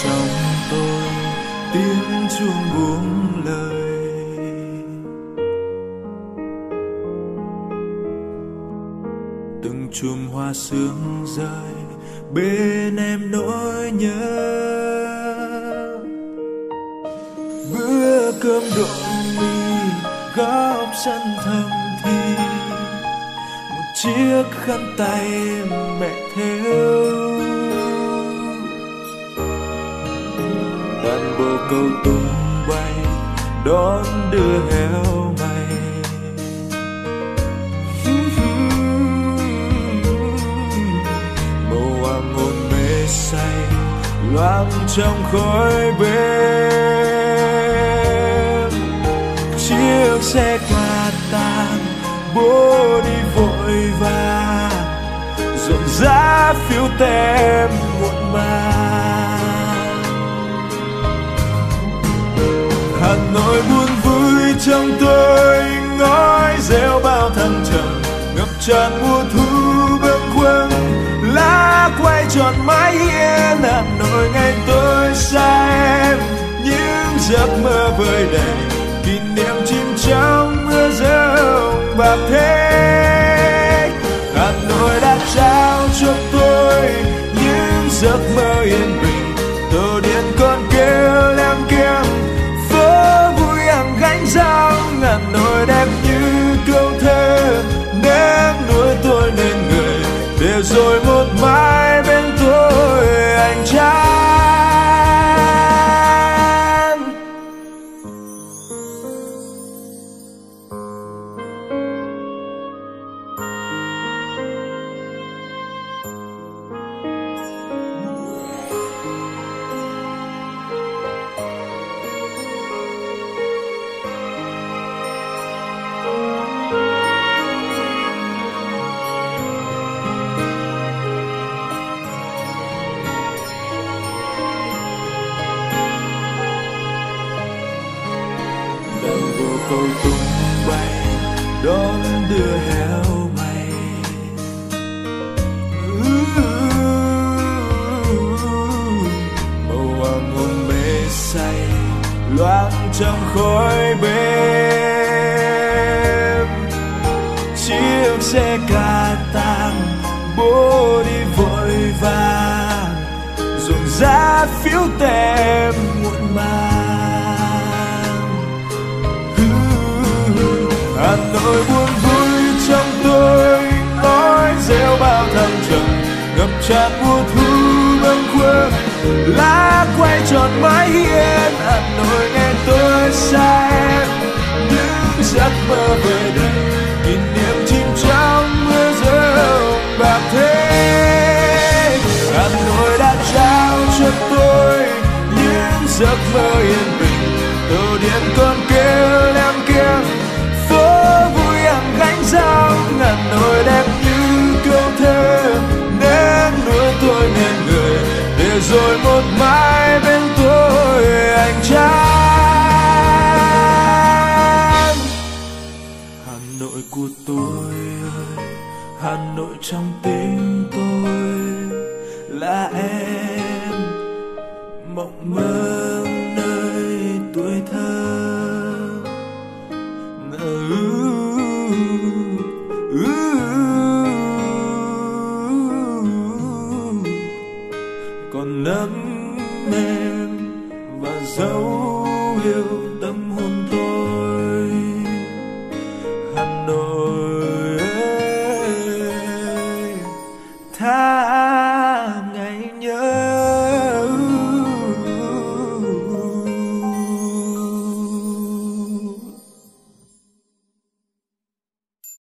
trong tôi tiếng chuông buông lời. Từng chùm hoa sương rơi bên em nỗi nhớ. Bữa cơm độn mì góc sân thầm thì một chiếc khăn tay mẹ thêu. Đàn bồ câu tung bay đón đưa heo mây. Màu hoàng hôn mê say loang trong khói bếp. Chiếc xe cà tàng bố đi vội vã, rộn rã phiếu tem muộn màng. Hà Nội buồn vui trong tôi, ngói rêu bao thăng trầm ngập tràn mùa thu bâng khuâng. Lá quay tròn mái hiên Hà Nội ngày tôi xa em, những giấc mơ vơi đầy kỷ niệm chìm trong mưa rơi bạc thế. Hà Nội đã trao cho tôi những giấc mơ yên bình, tàu điện con kêu leng keng, phố vui hàng gánh rong. Hà Nội đẹp như câu thơ, ném nuôi tôi nên người, để rồi một mai bên tôi anh trai. Câu tung bay đón đưa heo mây. Màu hoàng hôn mê say loáng trong khói bếp. Chiếc xe cà tàng bố đi vội vàng, rộn rã phiếu tem muộn màng. Hà Nội buồn vui trong tôi, ngói rêu bao thăng trầm ngập tràn mùa thu bâng khuâng. Lá quay tròn mái hiên Hà Nội ngày tôi xa em, những giấc mơ về đây kỷ niệm chìm trong mưa rơi bạc thế. Hà Nội đã trao cho tôi những giấc mơ yên bình, tàu điện con kêu leng keng, gánh rong. Hà Nội đẹp như câu thơ, nên nuôi tôi nên người, để rồi một mai bên tôi anh trai. Hà Nội của tôi ơi, Hà Nội trong tim tôi là em, mộng mơ nơi tuổi thơ.